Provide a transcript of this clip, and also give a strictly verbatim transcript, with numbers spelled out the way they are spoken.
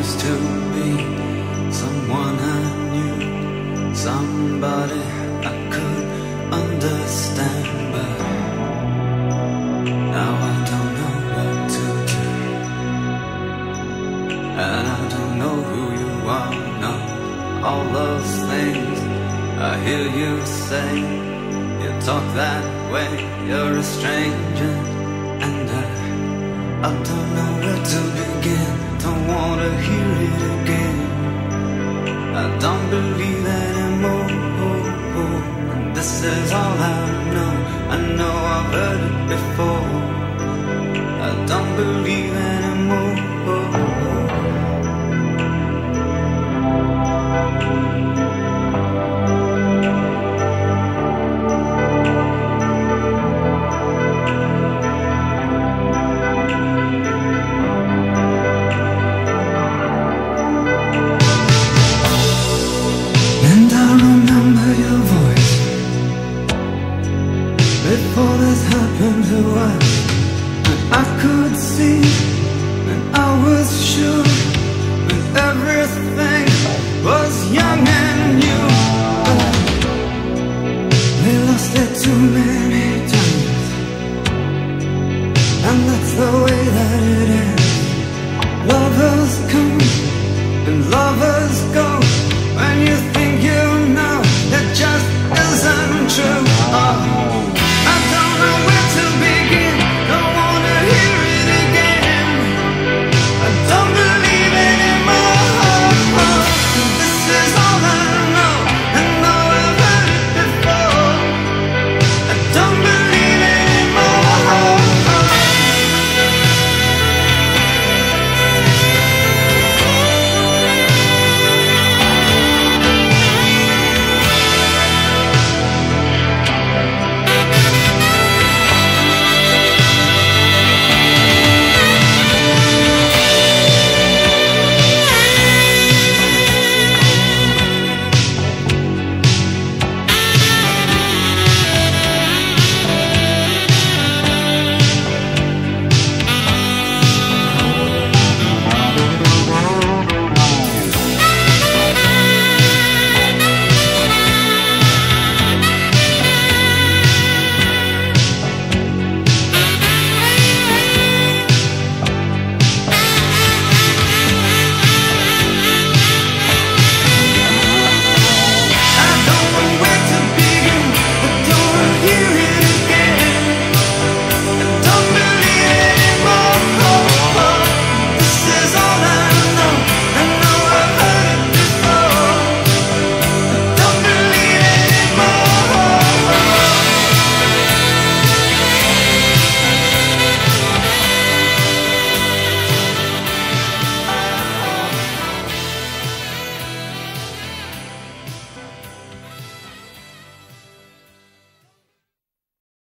used to be someone I knew, somebody I could understand, but now I don't know what to do, and I don't know who you are. No, all those things I hear you say, you talk that way, you're a stranger, and I, I don't know where to begin. Don't wanna hear it again. I don't believe anymore, and this is all I know. I know I've heard it before. I don't believe anymore. And I remember your voice before this happened to us. And I could see, and I was sure, that everything was young and new. But we lost it too many times, and that's the way that it ends. Lovers come and lovers